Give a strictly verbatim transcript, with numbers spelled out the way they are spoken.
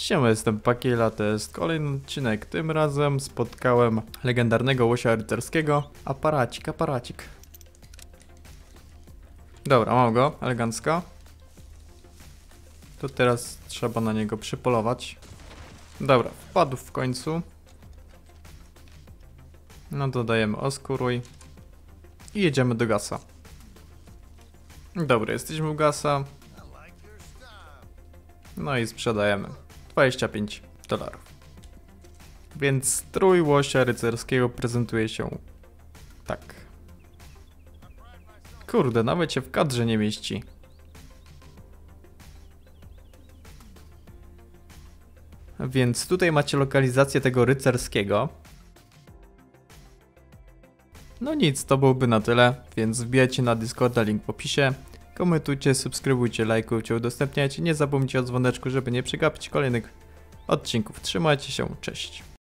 Siema, jestem Pakiela, to jest kolejny odcinek. Tym razem spotkałem legendarnego łosia rycerskiego. Aparacik, aparacik. Dobra, mam go, elegancko. To teraz trzeba na niego przypolować. Dobra, wpadł w końcu. No dodajemy oskuruj. I jedziemy do gasa. Dobra, jesteśmy u gasa. No i sprzedajemy. dwadzieścia pięć dolarów. Więc strój łosia rycerskiego prezentuje się tak. Kurde, nawet się w kadrze nie mieści. Więc tutaj macie lokalizację tego rycerskiego. No nic, to byłoby na tyle, więc wbijajcie na Discorda, link w opisie. Komentujcie, subskrybujcie, lajkujcie, udostępniajcie. Nie zapomnijcie o dzwoneczku, żeby nie przegapić kolejnych odcinków. Trzymajcie się, cześć.